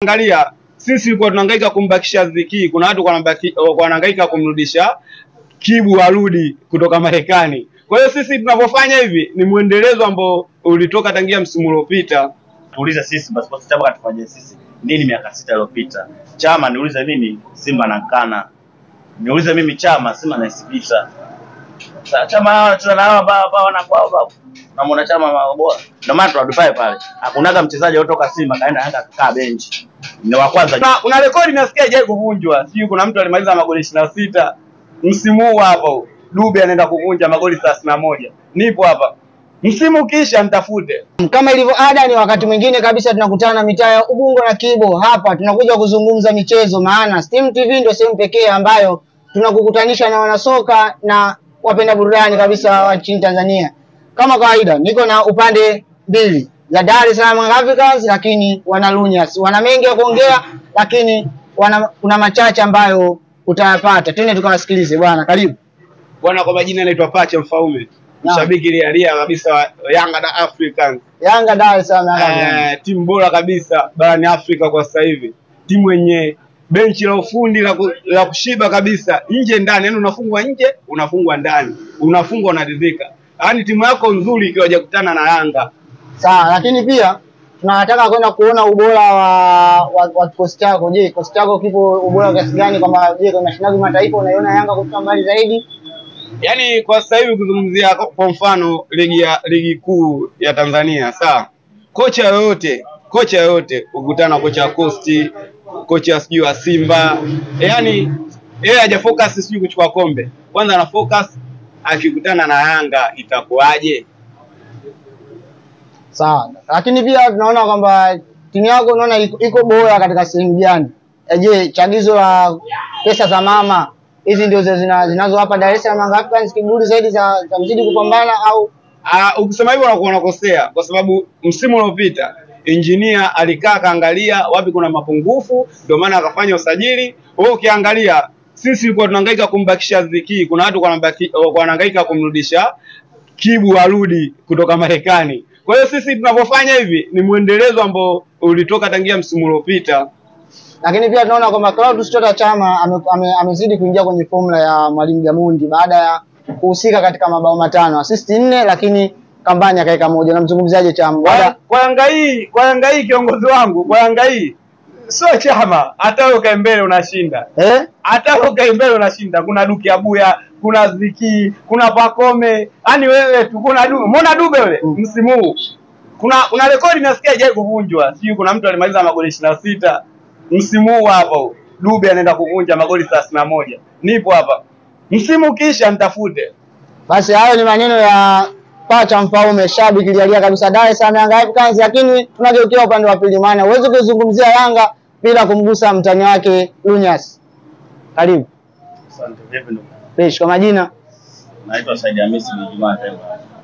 Angalia, sisi tulikuwa tunahangaika kumbakisha Ziki, kuna watu wanahangaika kumrudisha Kibu arudi kutoka Marekani. Kwa hiyo sisi tunapofanya hivi ni muendelezo ambao ulitoka tangia msimu uliopita. Tuulize sisi basi Chama katufanyia sisi nini miaka 6 iliyopita. Chama niulize mimi Simba na Nkana. Niulize mimi Chama Simba na Sibisa. Chama tunao baba wanakwao. Na mwana Chama bora. Ndio maana tunadufai pale. Hakunaga mchezaji kutoka Simba kaenda Yanga kukaa bench. Ni wa kwanza. Kuna rekodi nasikia haijawahi kuvunjwa. Sio kuna mtu alimaliza magoli 26 msimu huu hapa. Dube anaenda kuvunja magoli 31. Nipo hapa. Msimu kisha nitafute. Kama ilivyo ada, ni wakati mwingine kabisa tunakutana na mitaa ya Ubungo na Kibo. Hapa tunakuja kuzungumza michezo, maana Steam TV ndio sehemu pekee ambayo tunakukutanisha na wanasoka na wapenda burudani kabisa wa nchini Tanzania. Kama kawaida niko na upande mbili za Dar es Salaam Africans, lakini wana Lunyas. Wana mengi ya kuongea, lakini kuna machache ambayo utayapata. Twende tukawasikilize bwana. Karibu. Bwana, kwa majina naitwa Pacha Mfaume. Mshabiki lia kabisa wa Yanga na Africans. Yanga Dar es Salaam timu bora kabisa barani Afrika kwa sasa hivi. Timu yenye benchi la ufundi la kushiba kabisa, nje ndani, yani unafungwa nje, unafungwa ndani, unafungwa unaridhika. Yaani timu yako nzuri ikiwa hajakutana na Yanga. Sawa, lakini pia tunataka kwenda kuona ubora wa kikosi chako. Je, kikosi chako kipo ubora kiasi gani, kwamba je kwa mashindano ya kimataifa unaiona Yanga kufika mbali zaidi? Yaani kwa sasa hivi kuzungumzia kwa mfano ligi kuu ya Tanzania, sawa. Kocha yoyote ukutana kocha wa Coast, kocha sijui wa Simba, yaani yeye hajafocus sijui kuchukua kombe. Kwanza ana focus akikutana na Yanga itakuaje? Sawa. Lakini pia tunaona kwamba timu yako unaona iko bora katika sehemu gani? Je, chagizo la pesa za mama hizi ndio zinazowapa Dar es Salaam Africans kiburi zaidi za mzidi kupambana au? Ukisema hivyo unakuwa unakosea, kwa sababu msimu uliopita engineer alikaa kaangalia wapi kuna mapungufu, ndio maana akafanya usajili. Wewe ukiangalia sisi tulikuwa tunahangaika kumbakisha Ziki, kuna watu wanahangaika kumrudisha Kibu arudi kutoka Marekani. Kwa hiyo sisi tunapofanya hivi ni muendelezo ambao ulitoka tangia msimu uliopita. Lakini pia tunaona kwamba Clatous Chota Chama amezidi kuingia kwenye formula ya Mwalimu Gamondi baada ya kuhusika katika mabao 5, assist 4, lakini Kambanya kaeka 1. Namzungumziaje Chama? Kwa Yanga hii kiongozi wangu, kwa Yanga hii sio Chama, hata wewe ukae mbele unashinda. Hata wewe ukae mbele unashinda. Kuna Duki Abuya, kuna Ziki, kuna Pakome. Yaani wewe tu kuna Dube. Umeona Dube yule msimu huu? Kuna rekodi nasikia haijawahi kuvunjwa. Sio kuna mtu alimaliza magoli 26 msimu huu hapa. Dube anaenda kuvunja magoli 31. Nipo hapa. Msimu kisha nitafute. Basi hayo ni maneno ya Pacha Mfaume, shabiki lialia kabisa Dar es Salaam Africans, lakini tunageukia upande wa pili, maana uweze kuzungumzia Yanga bila kumgusa mtani wake Lunyas. Karibu. Asante. Vipi ndugu? Fresh. Kwa majina? Naitwa Said Hamisi bin Juma Temba.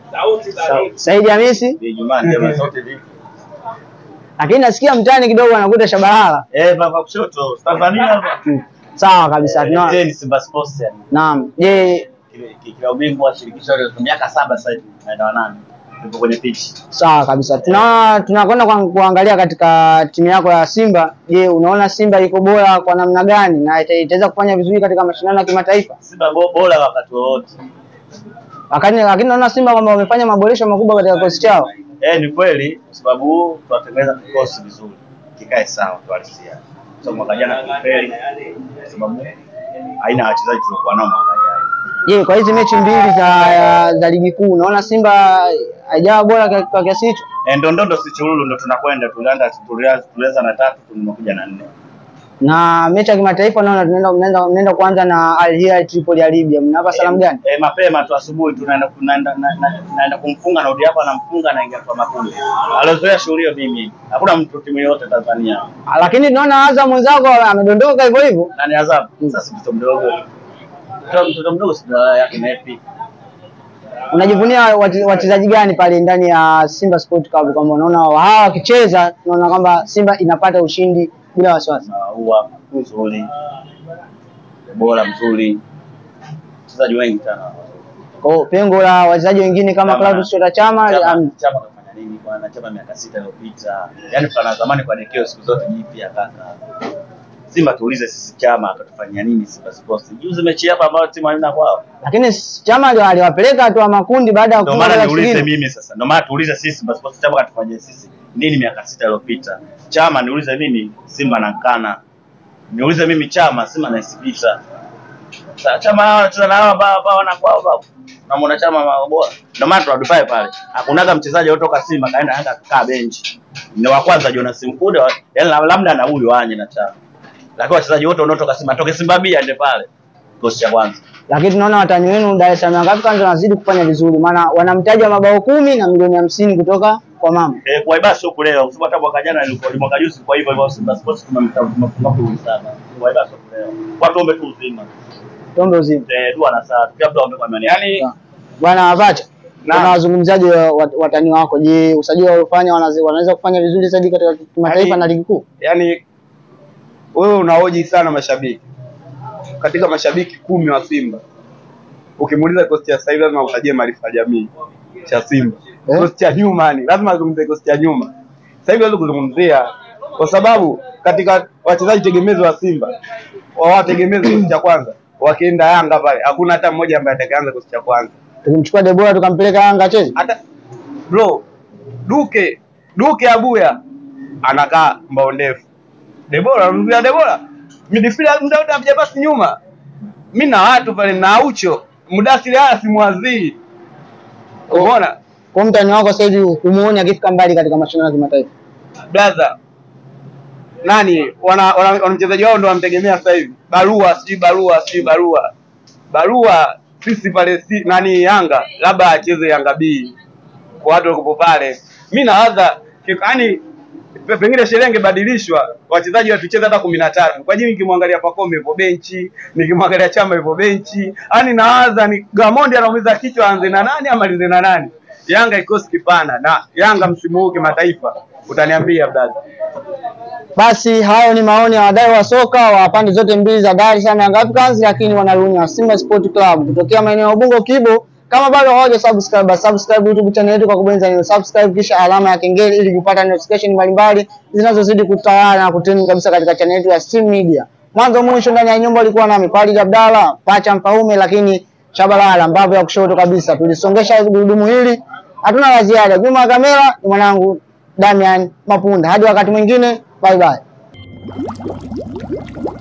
Said Hamisi bin Juma Temba. Sauti vipi? Lakini nasikia mtani kidogo anakuta Shabalala. Baba kushoto Tanzania hapa. Sawa kabisa. Ni Simba Sports yani. Naam. Je, kila ubingwa wa shirikisho la miaka 7 sasa hivi naenda 8 tupo kwenye pitch. Sawa kabisa. Tunakwenda kuangalia katika timu yako ya Simba. Je, unaona Simba iko bora kwa namna gani na itaweza kufanya vizuri katika mashindano ya kimataifa? Simba bora wakati wote. Lakini naona Simba kwamba wamefanya maboresho makubwa katika kikosi chao. Ni kweli, kwa sababu tunatengeneza kikosi vizuri. Kikae sawa tualisia. Mwaka jana tulifeli kwa sababu haina wachezaji tulikuwa nao mwaka jana. Je, kwa hizi mechi mbili za ligi kuu unaona Simba haijawa bora kwa kiasi hicho? Ndio si chululu, ndio tunakwenda tulianza na 3 tumekuja na 4. Na mechi ya kimataifa naona tunaenda kuanza na Al Hilal Tripoli ya Libya. Mnapa salamu gani? Mapema tu asubuhi tunaenda kumfunga na udi hapa anamfunga na ingia kwa makundi. Alizoea shughuli hiyo mimi. Hakuna mtu timu yote Tanzania. Lakini tunaona Azam mwenzako amedondoka hivyo hivyo. Nani Azam? Sasa mtoto mdogo. Mtoto mdogo sio yake nepi. Unajivunia wachezaji gani pale ndani ya Simba Sport Club, kama unaona hawa wakicheza tunaona kwamba Simba inapata ushindi bila wasiwasi? Huwa mzuri. Bora mzuri. Wachezaji wengi sana. Pengo la wachezaji wengine kama Clatous Chota Chama kafanya nini bwana, Chama miaka 6 iliyopita. Yaani tuna zamani kwa dekeo siku zote jipya kaka. Simba tuulize sisi Chama akatufanyia nini Simba Sports. Juzi mechi hapa ambayo timu haina kwao. Lakini Chama aliwapeleka tu makundi baada ya ndio maana niulize mimi sasa. Ndio maana tuulize sisi Simba Sports Chama akatufanyia sisi nini miaka 6 iliyopita. Chama niulize mimi Simba na Nkana. Niulize mimi Chama Simba na Isipita. Sasa Chama tunao hapa wana kwao baba. Namuona Chama bora. Ndio maana tunadufai pale. Hakunaga mchezaji kutoka Simba kaenda Yanga kukaa benchi. Ni wa kwanza Jonas Mkude, yaani labda na huyu anje na Chama. Lakini wachezaji wote wanaotoka Simba toke Simba B aende pale. Kosi cha kwanza. Lakini tunaona watani wenu Dar es Salaam Africans wanazidi kufanya vizuri, maana wanamtaja mabao 10 na milioni 50 kutoka kwa mama. Kwa Ibasa huko leo, kwa sababu hata mwaka jana ilikuwa mwaka juzi, kwa hivyo Simba Sports tumemfunga kwa sana. Kwa Ibasa huko leo. Kwa Tombe tu uzima. Tombe uzima. Dua na saa. Kabla wamekuwa imani. Yaani bwana Abacha, na wazungumzaji watani wako, je, usajili waliofanya wanaweza kufanya vizuri zaidi katika kimataifa na ligi kuu? Yaani wewe unahoji sana mashabiki. Katika mashabiki 10 wa Simba, ukimuuliza kosti ya sasa hivi lazima utajie Maarifa Jamii cha Simba. Kosti ya nyuma ni lazima uzungumzie kosti ya nyuma. Sasa hivi lazima kuzungumzia kwa sababu katika wachezaji tegemezi wa Simba, wategemezi kosti cha kwanza, wakienda Yanga pale hakuna hata mmoja ambaye atakaanza kosti cha kwanza. Tukimchukua Debora tukampeleka Yanga acheze. Hata bro, Duke Abuya anakaa mbao ndefu. Debora midfielder muda wote hajapasi nyuma. Mimi na watu pale na Aucho, Mudasiri haya simwazii. Unaona? Kwa mtani wako sasa hivi kumuona akifika mbali katika mashindano ya kimataifa. Brother. Nani wana mchezaji wao ndio wanamtegemea sasa hivi. Barua sisi pale nani Yanga, labda acheze Yanga B. Kwa watu wako pale. Mimi nawaza yaani pengine sheria ingebadilishwa, wachezaji watucheze hata 13. Kwa jini nikimwangalia Pacome yupo benchi, nikimwangalia Chama yupo benchi. Yaani nawaza ni Gamondi anaumiza kichwa aanze na nani amalize na nani. Yanga ikosi kipana na Yanga msimu huu kimataifa utaniambia brother. Basi hayo ni maoni ya wadau wa soka wa pande zote mbili za Dar es Salaam Africans, lakini wanalunya Simba Sport Club kutokea maeneo ya Ubungo Kibo. Kama bado hawaja subscribe YouTube channel yetu kwa kubonyeza neno subscribe kisha alama ya kengele ili kupata notification mbalimbali zinazozidi kutawala na kutrend kabisa katika channel yetu ya Steam Media. Mwanzo mwisho ndani ya nyumba alikuwa nami Khalid Abdalla, Pacha Mpaume, lakini Shabalala mbavu ya kushoto kabisa. Tulisongesha gurudumu hili. Hatuna la ziada. Nyuma ya kamera ni mwanangu Damian Mapunda. Hadi wakati mwingine, bye bye.